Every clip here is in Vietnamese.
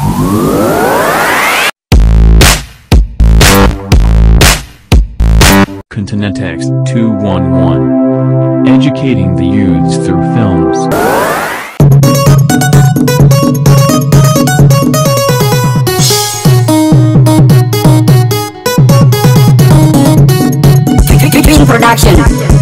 CONTINENTEX211. Educating the youths through films. Production.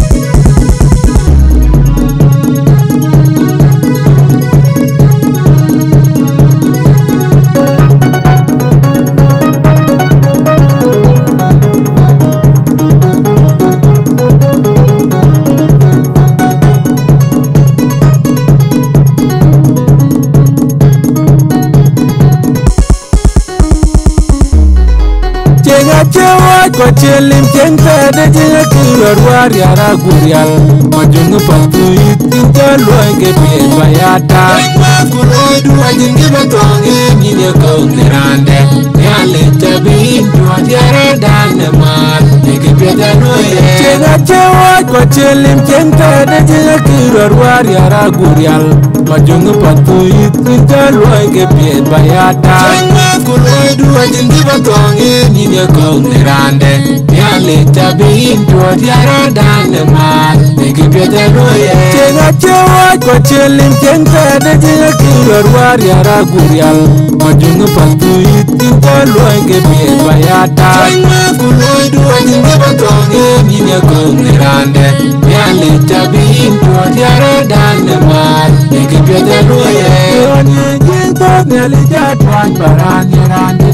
Kwa chelim kenta de jinga kilo ruari ara gurial majungu patu itinta luange pe bayata kuloi du ajingi batonge nine kondirande yale tabi duadiara dane mar eke peta noye chenga chewa kwa chelim kenta de jinga kilo ruari ara gurial majungu patu itinta luange pe bayata kuloi du ajingi batonge nine kondirande yale tabi duadiara dane mar eke peta noye chenga chewa kwa chelim kenta de jinga kilo ruari ara gurial majungu patu itinta luange pe bayata kuloi du ajingi batonge nine kondirande yale tabi duadiara dane mar eke peta noye onye jinta nyale jatwan barani rande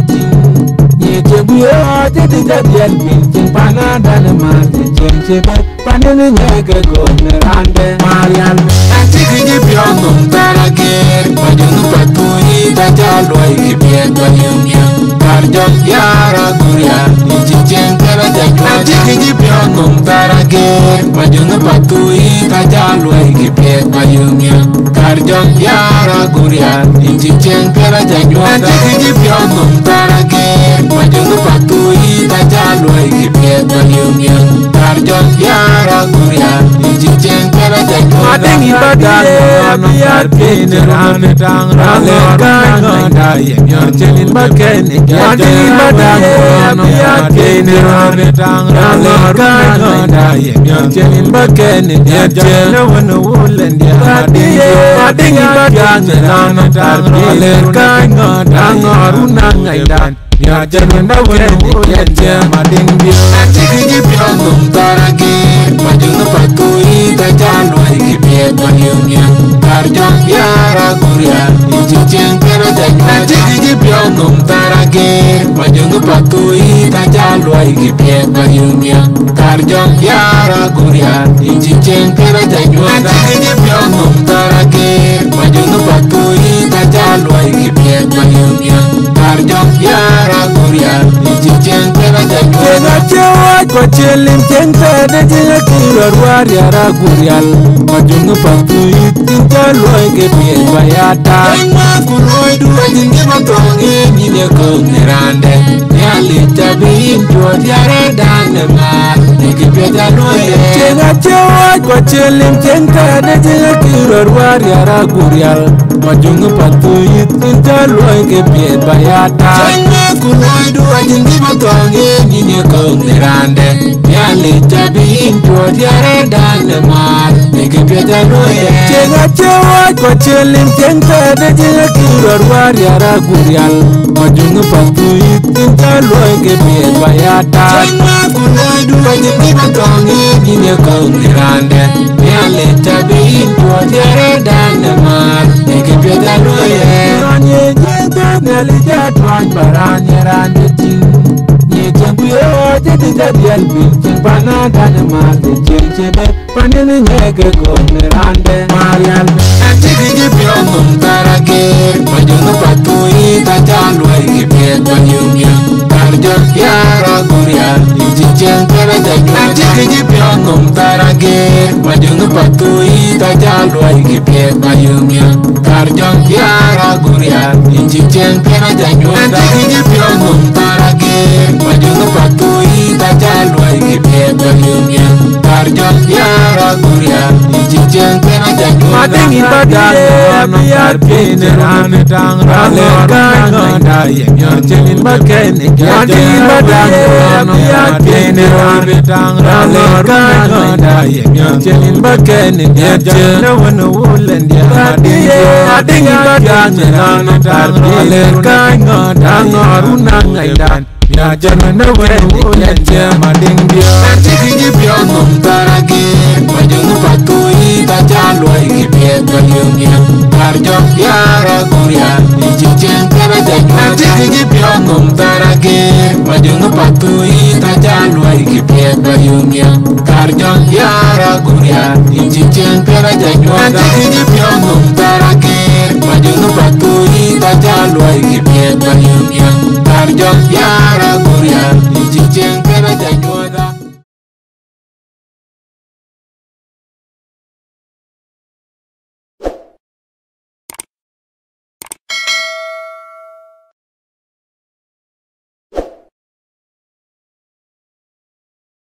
Chebuyo tete jadiel pinchen panada ne marte chenche bet panene nyege gome rande marial antiki jipyo num tarager majunu patuni tajalo ikipie kwa yumya karjok yara guria nichichen kara jakwa antiki jipyo num tarager majunu patuni tajalo ikipie kwa yumya karjok yara guria nichichen kara jakwa antiki jipyo num tarager majunu patui tajalo ikipie kwa yumya karjok yara guria nichichen kara jakwa madengi badano yarpine rane tang rale kanga yemyor chelin bakene madengi badano yarpine rane tang rale kanga yemyor chelin bakene yachelo wono wulendia madengi badano rane tang rale kanga aruna ngaidan ya jana wene yanje madingi antiki jipyo num tarage majunu patui tajalo ikipie kwa yumya karjok yara guria nichichen kara jakwa antiki jipyo num tarage majunu patui tajalo ikipie kwa yumya karjok yara guria nichichen kara jakwa antiki jipyo num tarage majunu patui tajalo ikipie kwa yumya karjok yara guria nichichen kara jakwa chewa kwa chelim kenta de jinga kilo ruari ara gurial majungu patu itinta luange pe bayata kuloi du ajingi batonge nine kondirande yale tabi duadiara dane mar eke peta noye chewa kwa chelim kenta de jinga kilo ruari ara gurial majungu patu itinta luange pe bayata kuloi du ajingi batonge nine kondirande yale tabi duadiara dane mar eke peta noye chewa kwa chelim kenta de jinga kilo ruari ara gurial majungu patu itinta luange pe bayata kuloi du ajingi batonge nine kondirande yale tabi duadiara dane mar eke peta noye onye jinta nyale jatwan barani rande ting Chebuyo tete jadiel pinchen panada ne marte chenche bet panene nyege gome rande marial antiki jipyo num tarager majunu patui tajalo ikipie kwa yumya karjok yara guria nichichen kara jakwa antiki jipyo num tarager majunu patui tajalo ikipie kwa yumya karjok yara guria nichichen kara jakwa antiki jipyo num tarager majunu patui tajalo ikipie kwa yumya karjok yara guria nichichen kara jakwa madengi badano yarpine rane tang rale kanga ngoda yemyon chenin bakene jadi badang ya kene rabitang rale ngoda yemyon chenin bakene jadi no wono wulen dia ading badang rale ngoda ngoruna ngaidan ya jana no wono wulen dia mading dia tiki biong tarage majung patui tajalo ikipet bayungnya karjo yara kuria dijeng kara jana tiki biong tarage majung patui tajalo ikipet bayungnya karjo yara kuria dijeng kara jana tiki biong tarage majung patui tajalo ikipet bayungnya karjo yara